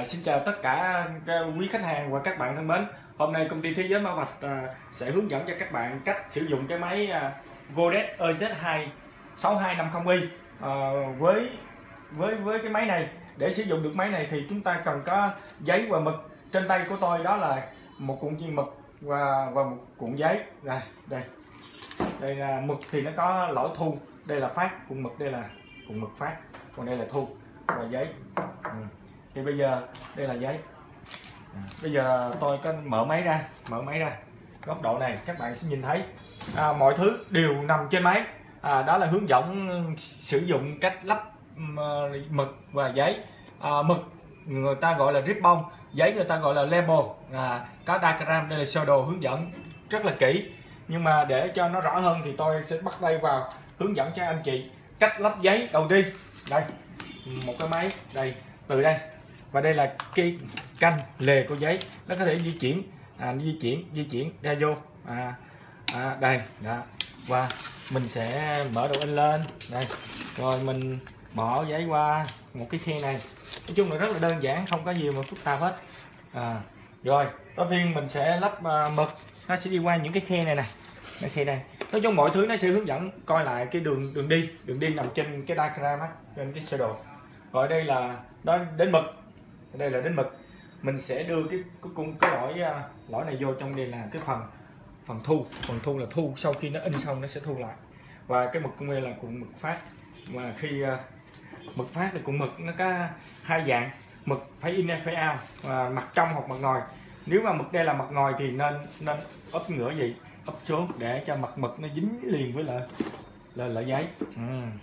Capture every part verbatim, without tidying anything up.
À, xin chào tất cả quý khách hàng và các bạn thân mến. Hôm nay công ty Thế Giới Mã Vạch à, sẽ hướng dẫn cho các bạn cách sử dụng cái máy à, Godet E Z hai sáu hai năm không i. à, với với với cái máy này, để sử dụng được máy này thì chúng ta cần có giấy và mực. Trên tay của tôi đó là một cuộn chi mực và và một cuộn giấy. Đây đây đây là mực thì nó có lỗi thu, đây là phát, cuộn mực đây là cuộn mực phát, còn đây là thu và giấy. ừ. Thì bây giờ đây là giấy. à, bây giờ tôi có mở máy ra, mở máy ra góc độ này các bạn sẽ nhìn thấy à, mọi thứ đều nằm trên máy. à, đó là hướng dẫn sử dụng cách lắp uh, mực và giấy. à, mực người ta gọi là ribbon, giấy người ta gọi là label. à, có diagram, đây là sơ đồ hướng dẫn rất là kỹ, nhưng mà để cho nó rõ hơn thì tôi sẽ bắt tay vào hướng dẫn cho anh chị cách lắp giấy. Đầu tiên đây, một cái máy đây, từ đây và đây là cái canh lề của giấy, nó có thể di chuyển à, di chuyển di chuyển ra vô à, à, đây đó. Và mình sẽ mở đầu in lên đây, rồi mình bỏ giấy qua một cái khe này. Nói chung là rất là đơn giản, không có gì mà phức tạp hết. à, rồi đầu tiên mình sẽ lắp uh, mực, nó sẽ đi qua những cái khe này này, cái khe này. Nói chung mọi thứ nó sẽ hướng dẫn coi lại cái đường đường đi đường đi nằm trên cái diagram á, trên cái sơ đồ. Rồi đây là đó, đến mực, đây là đến mực. Mình sẽ đưa cái cái, cái, cái lõi lõi này vô trong đây là cái phần phần thu, phần thu là thu sau khi nó in xong nó sẽ thu lại. Và cái mực cũng đây là cuộn mực phát. Và khi uh, mực phát thì cuộn mực nó có hai dạng, mực phải in phải out, và mặt trong hoặc mặt ngoài. Nếu mà mực đây là mặt ngoài thì nên nên ấp ngửa gì ấp xuống để cho mặt mực nó dính liền với lại là, là giấy. ừ.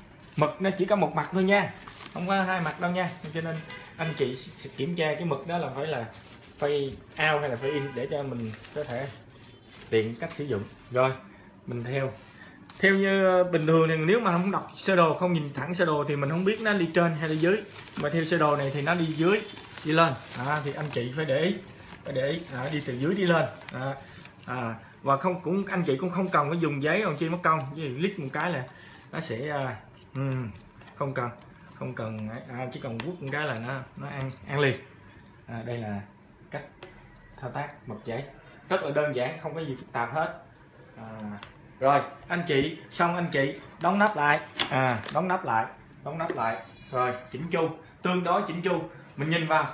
Mực nó chỉ có một mặt thôi nha, không có hai mặt đâu nha, cho nên anh chị sẽ kiểm tra cái mực đó là phải là phải out hay là phải in để cho mình có thể tiện cách sử dụng. Rồi mình theo theo như bình thường thì nếu mà không đọc sơ đồ, không nhìn thẳng sơ đồ thì mình không biết nó đi trên hay đi dưới, mà theo sơ đồ này thì nó đi dưới đi lên. à, thì anh chị phải để ý, phải để ý à, đi từ dưới đi lên. à, à, và không cũng anh chị cũng không cần phải dùng giấy còn chi mất công, chỉ click một cái là nó sẽ à, um, không cần không cần à, chỉ cần vuốt một cái là nó nó ăn ăn liền. à, đây là cách thao tác mực giấy, rất là đơn giản, không có gì phức tạp hết. à, rồi anh chị xong anh chị đóng nắp lại, à đóng nắp lại đóng nắp lại rồi chỉnh chu, tương đối chỉnh chu. Mình nhìn vào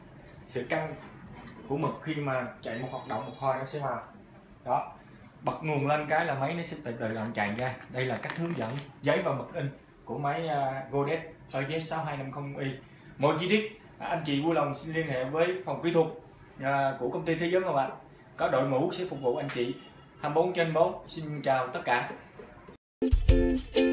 sự căng của mực khi mà chạy một hoạt động một hồi nó sẽ vào đó, bật nguồn lên cái là máy nó sẽ tự tự động chạy ra. Đây là cách hướng dẫn giấy và mực in của máy uh, Godet E Z sáu hai năm không i. Mọi chi tiết anh chị vui lòng xin liên hệ với phòng kỹ thuật uh, của công ty Thế Giới Mã Vạch, có đội ngũ sẽ phục vụ anh chị hai mươi bốn trên bốn. Xin chào tất cả.